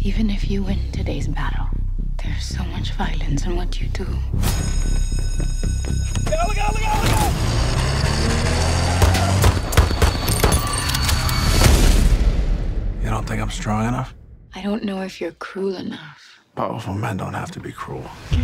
Even if you win today's battle, there's so much violence in what you do. Look out, look out, look out, look out! You don't think I'm strong enough? I don't know if you're cruel enough. Powerful men don't have to be cruel.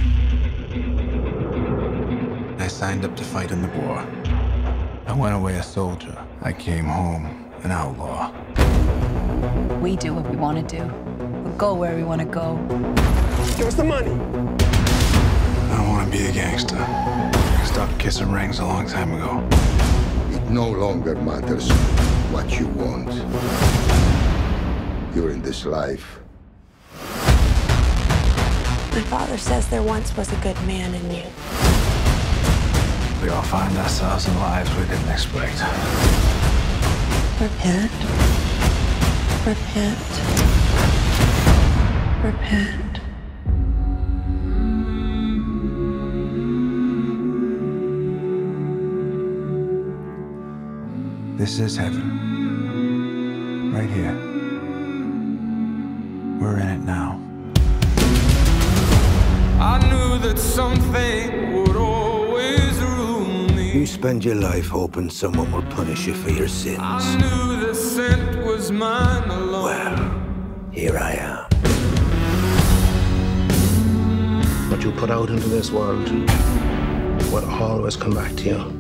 I signed up to fight in the war. I went away a soldier. I came home an outlaw. We do what we want to do. We'll go where we want to go. Give us the money. I don't want to be a gangster. I stopped kissing rings a long time ago. It no longer matters what you want. You're in this life. My father says there once was a good man in you. We all find ourselves in lives we didn't expect. Repent. Repent. Repent. This is heaven. Right here. We're in it now. I knew that something would always rule me. You spend your life hoping someone will punish you for your sins. I knew the scent was mine alone. Well, here I am. What you put out into this world will always come back to you.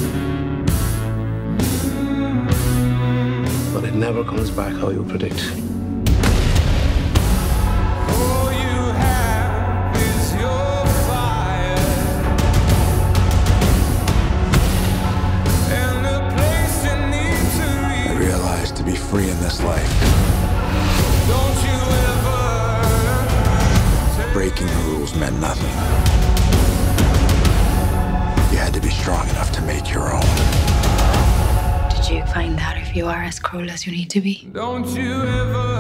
But it never comes back how you predict. All you have is your fire and the place you need to I reach. realized to be free in this life, Don't you ever breaking the rules meant nothing. You had to be strong enough to make your own. Did you find out if you are as cruel as you need to be? Don't you ever